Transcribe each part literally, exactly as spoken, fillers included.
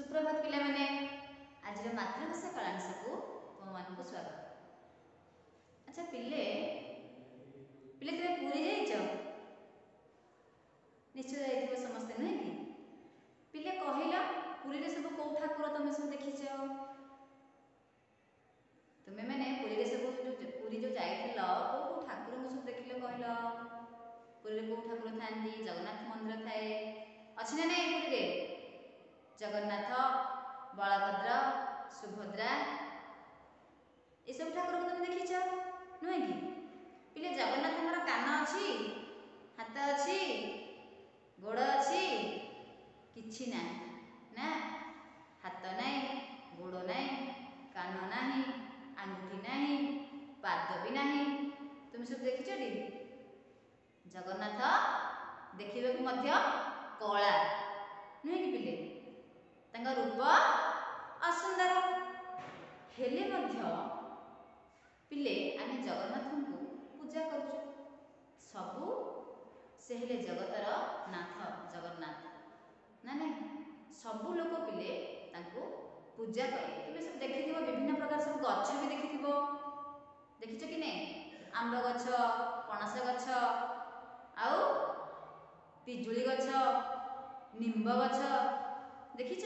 सुप्रभात पिला माने आज मातृभाषा कलांश को तुम मान को स्वागत। अच्छा पिले पिले तुम पूरी जाइछ निश्चय जाइथिबो समस्ते नहीं कि पिले कहिला पूरी रे सब को ठाकुर तुम सब देखिछ तुमे माने पूरी रे सब जो पूरी जो जाइथिलो को को ठाकुर को सब देखिले कहिला पूरी रे को ठाकुर थांदी जगन्नाथ मंदिर थाए अछि ना नहीं पूरी रे जगन्नाथ बलभद्र सुभद्रा ये सब ठाकुर को तुम देखिछ नुहे कि पिले जगन्नाथ कान अच्छी हाथ अच्छी गोड़ अच्छी किछि ना ना हाथ नहीं गोड़ नहीं कान नहीं आंगुठी नहीं पाद भी नहीं तुम सब देखिछ टी जगन्नाथ देखिबे को मध्य कला नुहे कि पिले तांका रूप असुंदर हेले मध्य पिले आमे जगन्नाथ को पूजा करछु सबु से हेले जगतर नाथ जगन्नाथ ना नहीं सबु लोक पिले तांको पूजा कर तुमे सब देखिथिबो विभिन्न प्रकार सब गछ भी देखिथिबो देखिछ कि नै आंब गछ पणस गछ आउ पिजुली गछ निम्ब गछ देखिछ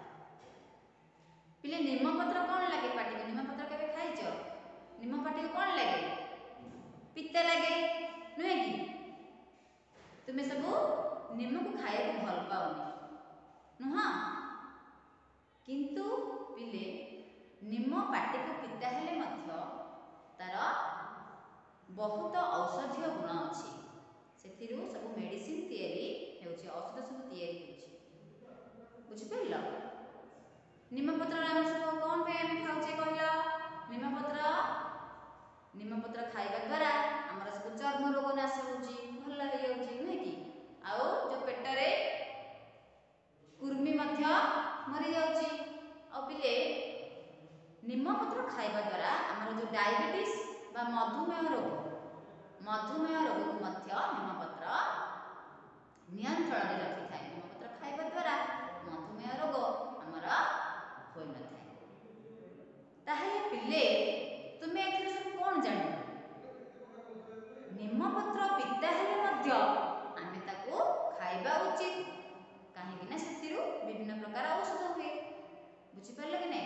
पिले निम पत्र कौन लगे पाटी को निम पत्र केबे खाइछ निम पाटी को कौन लगे पित्त लगे नुहे कि तुमे सब निम को खाए को भल पाओनी नुह किंतु पिले निम पाटी को पित्ता हेले मध्य तार बहुत औषधीय गुण अछि सेथिरु सब मेडिसिन तयारी हेउछि औषध सब तयारी हेउछि बुझि परल निम पत्र हम सब कौन पे हम खाउछे कहला निम पत्र निम पत्र खाइबा द्वारा हमर सब चर्म रोग नाश होउछि भल हो जाउछि नुहे कि आउ जो पेट रे कुर्मी मध्य मरि जाउछि आ पिले निम पत्र खाइबा द्वारा हमर जो डायबिटीज बा मधुमेह रोग मधुमेह रोग को मध्य निम पत्र नियंत्रण रे रखि थाए निम पत्र खाइबा द्वारा मधुमेह रोग हमर होई न थाए ताहे पिले तुमे एथिर सब कोन जानि निम पत्र पित्ता हेले मध्य आमे ताको खाइबा उचित काहे कि ना सेतिरु विभिन्न प्रकार औषध हुए बुझि परल कि नै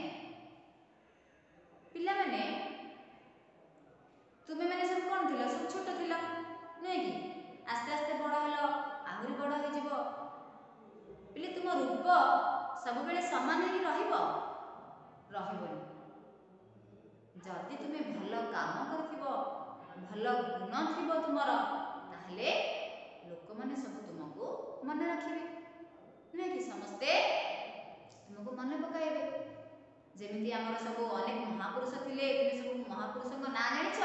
पिला माने तुमे माने सब कोन थिला सब छोट थिला नै कि आस्ते आस्ते बड़ हलो आहुरी बड़ हो जिवो पिले तुम रूप सब बेले समान ही रहिबो रहिबो जदि तुमे भल काम करथिबो भल गुण थिबो तुमर ताहले लोक माने सब तुमको मन रखिबे नै कि समस्ते तुमको मन पकाइबे जेमिति हमर सब अनेक महापुरुष थिले तुमे सब महापुरुष को ना जानिछ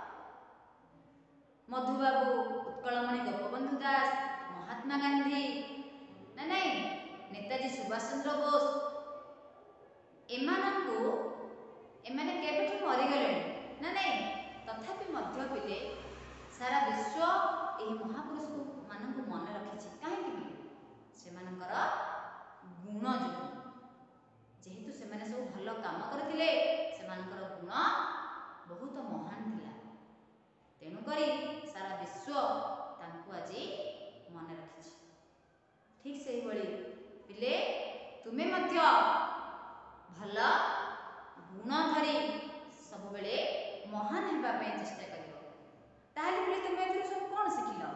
मधुबाबू उत्कलमणि गोपबंधु दास महात्मा गांधी ना नहीं नेताजी सुभाष चंद्र बोस एमानंकु एमाने केबेठु मरि गले ना नहीं तथापि मध्य पिले सारा विश्व एही महापुरुष को मानंकु मन रखिछि काहे कि से मानकर गुण जो जेहेतु से माने सब भल काम करथिले से मानकर गुण बहुत महान थिला तेनु करी सारा विश्व तांको आजी मन रखिछि ठीक से बळी पिले तुमे मध्य भल गुण धरी सब बेले महान हेबा पे चेष्टा करियो ताहले पिले तुमे एथि सब कोन सिखिलो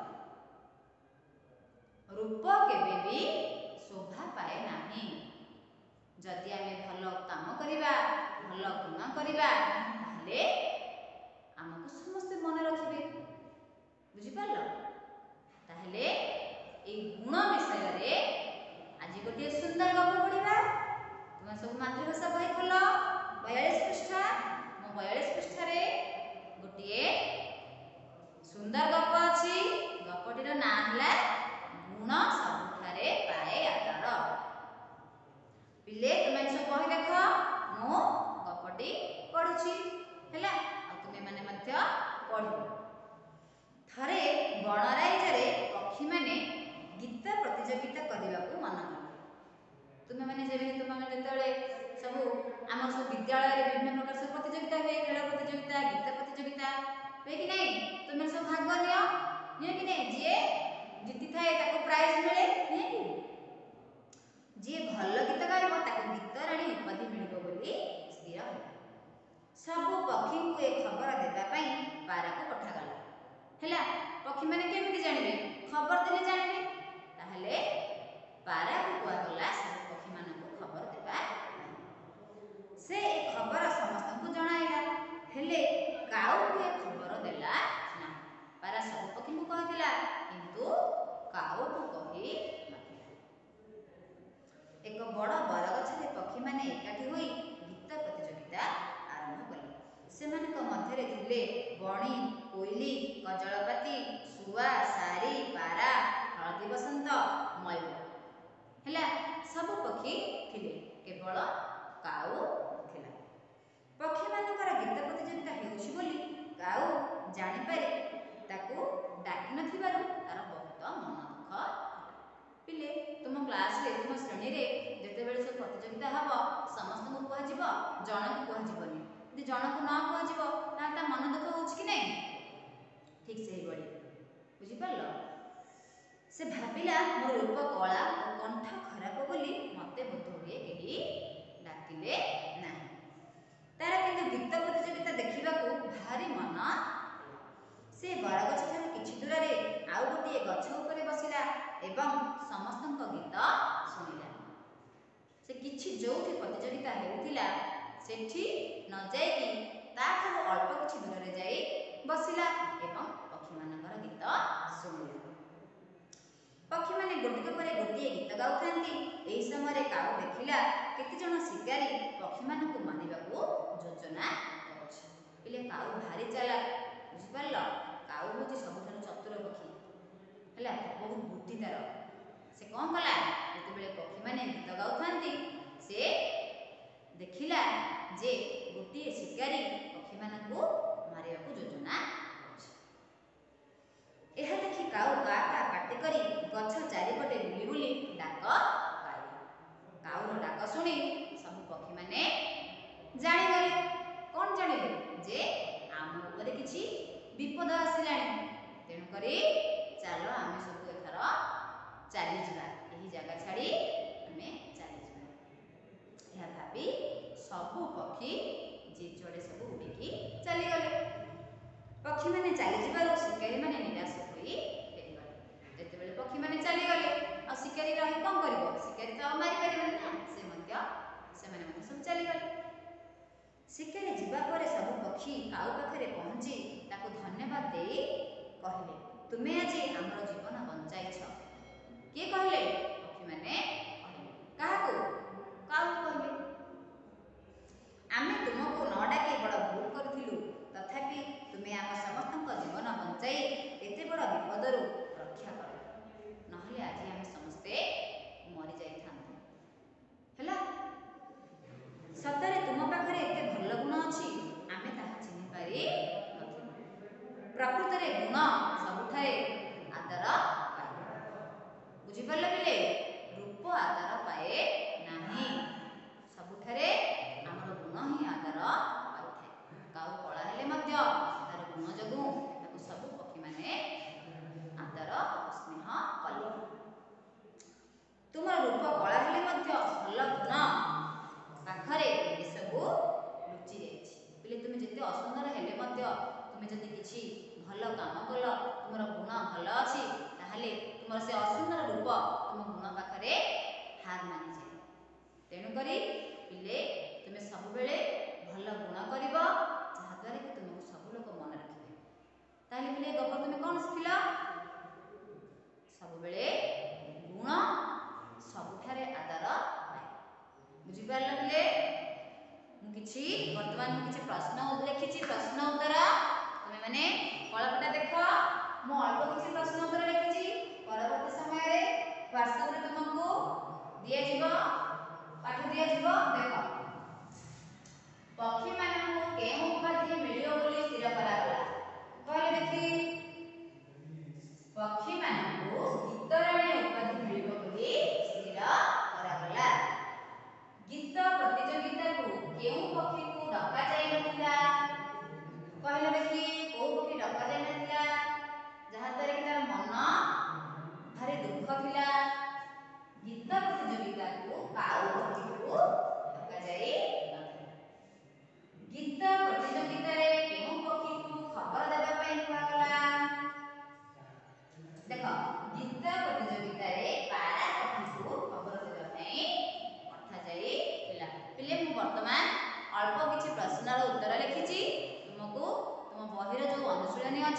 रूप केबे भी शोभा पाए नाही जदि आमे भल काम करिबा भल गुण करिबा ताहले हमको समस्त मन रखिबे बुझि परलो ताहले ए गुण विषय रे आज गोटे सुंदर गप पढिबा तुम सब मातृभाषा बही खोल बयालीस पृष्ठा मो बयालीस पृष्ठा रे गोटे सुंदर गप अछि गपटीर नाम हला गुण सबठारे पाए आदर पिले तुम सब बही देख मो गपटी पढुछि हैला आ तुमे माने मध्य पढिबो थरे गणराज्य रे पक्षी माने गीत प्रतियोगिता करबा को मन कले तुमे माने जेबे तुम ହୁଏ କି ନାହିଁ? ତୁମେ ସବୁ ଭାଗ ନିଅ ନିଅ କି ନାହିଁ? ଯିଏ ଜିତିଥାଏ ତାକୁ ପ୍ରାଇଜ ମିଳେ, ନୁହେଁ କି? ଯିଏ ଭଲ ଗୀତ ଗାଇବ ତାକୁ ଗୀତରାଣୀ ଉପାଧି ମିଳିବ ବୋଲି ସ୍ଥିର ହେଲା। ସବୁ ପକ୍ଷୀଙ୍କୁ ଏ ଖବର ଦେବା ପାଇଁ ପାରାକୁ ପଠାଗଲା। ହେଲା, ପକ୍ଷୀମାନେ କେମିତି ଜାଣିବେ? ଖବର ଦେଲେ ଜାଣିବେ। ତାହେଲେ ପାରାକୁ କୁହାଗଲା ସବୁ ପକ୍ଷୀମାନଙ୍କୁ ଖବର ଦେବା ପାଇଁ। ସେ ଏ ଖବର ସମସ୍ତଙ୍କୁ ଜଣାଇଲା, ହେଲେ କାଉକୁ ଏ ଖବର ଦେଲା ନାହିଁ। ପାରା ସବୁ ପକ୍ଷୀଙ୍କୁ କହିଥିଲା, କିନ୍ତୁ କାଉକୁ କହି ନଥିଲା। ଏକ ବଡ଼ ବରଗଛରେ ପକ୍ଷୀମାନେ ଏକାଠି ହୋଇ ଗୀତ ପ୍ରତିଯୋଗିତା ଆରମ୍ଭ କଲେ। ସେମାନଙ୍କ ମଧ୍ୟରେ ଥିଲେ ବଣି, କୋଇଲି, କଜଳପାତି, ଶୁଆ, ଶାରୀ, ପାରା, ହଳଦୀ ବସନ୍ତ, ମୟୂର। ହେଲା, ସବୁ ପକ୍ଷୀ ଥିଲେ, କେବଳ କାଉ ଥିଲା। ପକ୍ଷୀମାନଙ୍କର ଗୀତ ପ୍ରତିଯୋଗିତା ହେଉଛି ବୋଲି କାଉ ଜାଣିପାରି ତାକୁ ଡାକି ନଥିବାରୁ ତାର ବହୁତ ମନ ଦୁଃଖ ହେଲା। ପିଲେ, ତୁମ କ୍ଲାସରେ ତୁମ ଶ୍ରେଣୀରେ ଯେତେବେଳେ ସବୁ ପ୍ରତିଯୋଗିତା ହେବ ସମସ୍ତଙ୍କୁ କୁହାଯିବ, ଜଣକୁ କୁହାଯିବନି। ଯଦି ଜଣକୁ ନ କୁହାଯିବ ତାହେଲେ ତା ମନ ଦୁଃଖ ହେଉଛି କି ନାହିଁ? ଠିକ୍ ସେହିଭଳି, ବୁଝିପାରିଲ? ସେ ଭାବିଲା, ମୋର ରୂପ କଳା ଓ କଣ୍ଠ ଖରାପ ବୋଲି ମୋତେ ବୋଧହୁଏ କେହି ଡାକିଲେ ନାହିଁ। ତାର କିନ୍ତୁ ଗୀତ ପ୍ରତିଯୋଗିତା ଦେଖିବାକୁ ଭାରି ମନ ହେଲା। ସେ ବରଗଛ ଠାରୁ କିଛି ଦୂରରେ ଆଉ ଗୋଟିଏ ଗଛ ଉପରେ ବସିଲା ଏବଂ ସମସ୍ତଙ୍କ ଗୀତ ଶୁଣିଲା। ସେ କିଛି ଯୋଉଠି ପ୍ରତିଯୋଗିତା ହେଉଥିଲା ସେଠି ନ ଯାଇକି ତାଠାରୁ ଅଳ୍ପ କିଛି ଦୂରରେ ଯାଇ ବସିଲା ଏବଂ ପକ୍ଷୀମାନଙ୍କର ଗୀତ ଶୁଣିଲା। ପକ୍ଷୀମାନେ ଗୋଟିକ ପରେ ଗୋଟିଏ ଗୀତ ଗାଉଥାନ୍ତି। ଏହି ସମୟରେ କାଉ ଦେଖିଲା କେତେଜଣ ଶିକାରୀ ପକ୍ଷୀମାନଙ୍କୁ ମାରିବାକୁ ଯୋଜନା କରୁଛି। ପିଲେ, କାଉ ଭାରି ଚାଲାକ, ବୁଝିପାରିଲ? କାଉ ହେଉଛି ସବୁଠାରୁ ଚତୁର ପକ୍ଷୀ। ହେଲା, ବହୁତ ବୁଦ୍ଧି ତାର। ସେ କ'ଣ କଲା? ଯେତେବେଳେ ପକ୍ଷୀମାନେ ଗୀତ ଗାଉଥାନ୍ତି ସେ ଦେଖିଲା ଯେ ଗୋଟିଏ ଶିକାରୀ ପକ୍ଷୀମାନଙ୍କୁ ମାରିବାକୁ ଯୋଜନା କରୁଛି। ଏହା ଦେଖି କାଉ କା କା ପାଟି କରି ଗଛ ଚାରିପଟେ ବୁଲି ବୁଲି ଡାକ ଗାଇଲା। କାଉର ଡାକ ଶୁଣି ସବୁ ପକ୍ଷୀମାନେ ଜାଣିଗଲେ। କ'ଣ ଜାଣିଲେ? ଯେ ଆମ ଉପରେ କିଛି ବିପଦ ଆସିଲାଣି। ତେଣୁକରି ଚାଲ ଆମେ ସବୁ ଏଥର ଚାଲିଯିବା, ଏହି ଜାଗା ଛାଡ଼ି ଆମେ ଚାଲିଯିବା। ଏହା ଭାବି ସବୁ ପକ୍ଷୀ ଯିଏ ଯୁଆଡ଼େ ସବୁ ଉଡ଼ିକି ଚାଲିଗଲେ। ପକ୍ଷୀମାନେ ଚାଲିଯିବାରୁ ଶିକାରୀମାନେ ନିରାଶ ହୋଇ ଫେରିଗଲେ। ଯେତେବେଳେ ପକ୍ଷୀମାନେ ଚାଲିଗଲେ ଆଉ ଶିକାରୀ ରହି କ'ଣ କରିବ? ଶିକାରୀ ତ ଆଉ ମାରିପାରିବନି ନା, ସେ ମଧ୍ୟ ସେମାନେ ମଧ୍ୟ ସବୁ ଚାଲିଗଲେ। ଶିକାରୀ ଯିବା ପରେ ସବୁ ପକ୍ଷୀ କାଉ ପାଖରେ ପହଞ୍ଚି ତାକୁ ଧନ୍ୟବାଦ ଦେଇ କହିଲେ, ତୁମେ ଆଜି ଆମର ଜୀବନ ବଞ୍ଚାଇଛ। କିଏ କହିଲେ? ପକ୍ଷୀମାନେ କହିଲେ। କାହାକୁ? କାଉକୁ କହିଲେ। ଆମେ ତୁମକୁ ନ ଡାକି ବଡ଼ ଭୁଲ କରିଥିଲୁ, ତଥାପି ତୁମେ ଆମ ସମସ୍ତଙ୍କ ଜୀବନ ବଞ୍ଚାଇ ଏତେ ବଡ଼ ବିପଦରୁ ରକ୍ଷା କଲ। ନହେଲେ ଆଜି ଆମେ ସମସ୍ତେ ମରିଯାଇଥାନ୍ତୁ। ହେଲା, ସତରେ ତୁମ ପାଖରେ ଏତେ ଭଲ ଗୁଣ ଅଛି, ଆମେ ତାହା ଚିହ୍ନିପାରି ନଥିଲୁ। ପ୍ରକୃତରେ ଗୁଣ ସବୁଠାରେ ଆଦର ପାଏ। ବୁଝିପାରିଲ ପିଲେ? ରୂପ ଆଦର ପାଏ ନାହିଁ, ସବୁଠାରେ ଆମର ଗୁଣ ହିଁ ଆଦର ପାଇଥାଏ। କାଉ କଳା ହେଲେ ମଧ୍ୟ ତାର ଗୁଣ ଯୋଗୁଁ ତାକୁ ସବୁ ପକ୍ଷୀମାନେ ଆଦର ସ୍ନେହ କଲେ। ତୁମର ରୂପ କଳା ହେଲେ ମଧ୍ୟ ଭଲ ଗୁଣ ପାଖରେ ଏସବୁ ଲୁଚି ଯାଇଛି। ପିଲେ, ତୁମେ ଯେତେ ଅସୁନ୍ଦର ହେଲେ ମଧ୍ୟ ତୁମେ ଯଦି କିଛି ଭଲ କାମ କଲ, ତୁମର ଗୁଣ ଭଲ ଅଛି, ତାହେଲେ ତୁମର ସେ ଅସୁନ୍ଦର ରୂପ ତୁମ ଗୁଣ ପାଖରେ ହାର ମାନିଯାଏ। ତେଣୁକରି ପିଲେ, ତୁମେ ସବୁବେଳେ ଭଲ ଗୁଣ କରିବ, ଯାହାଦ୍ୱାରା କି ତୁମକୁ ସବୁ ଲୋକ ମନେ ରଖିବେ। ତାହେଲେ ପିଲେ, ଗପ ତୁମେ କ'ଣ ଶିଖିଲ? ସବୁବେଳେ ଗୁଣ ସବୁଠାରେ ଆଦର ପାଏ। ବୁଝିପାରିଲ ପିଲେ? ମୁଁ କିଛି ବର୍ତ୍ତମାନ ମୁଁ କିଛି ପ୍ରଶ୍ନ ଲେଖିଛି, ପ୍ରଶ୍ନ ଉତ୍ତର ତୁମେ ମାନେ କଳପଟା ଦେଖ। ମୁଁ ଅଳ୍ପ କିଛି ପ୍ରଶ୍ନ ଉତ୍ତର ଲେଖିଛି, ପରବର୍ତ୍ତୀ ସମୟରେ ହ୍ୱାଟ୍ସଆପରେ ତୁମକୁ ଦିଆଯିବ, ପାଠ ଦିଆଯିବ। ଦେଖ, ପକ୍ଷୀମାନଙ୍କୁ କେଉଁ ଉପାଧି ମିଳିବ ବୋଲି ସ୍ଥିର କରାଗଲା? କହିଲେ ଦେଖି। ପକ୍ଷୀମାନଙ୍କୁ ଗୀତରାଣୀ ଉପାଧି ମିଳିବ ବୋଲି ସ୍ଥିର କରାଗଲା। ଗୀତ ପ୍ରତିଯୋଗିତାକୁ କେଉଁ ପକ୍ଷୀକୁ ଡକାଯାଇ ନଥିଲା? କହିଲେ ଦେଖି, କୋଉ ପକ୍ଷୀ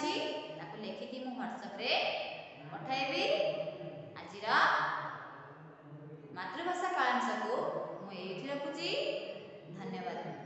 ଅଛି ତାକୁ ଲେଖିକି ମୁଁ ହ୍ୱାଟ୍ସଆପ୍ରେ ପଠାଇବି। ଆଜିର ମାତୃଭାଷା କାଳାଂଶକୁ ମୁଁ ଏଇଠି ରଖୁଛି। ଧନ୍ୟବାଦ।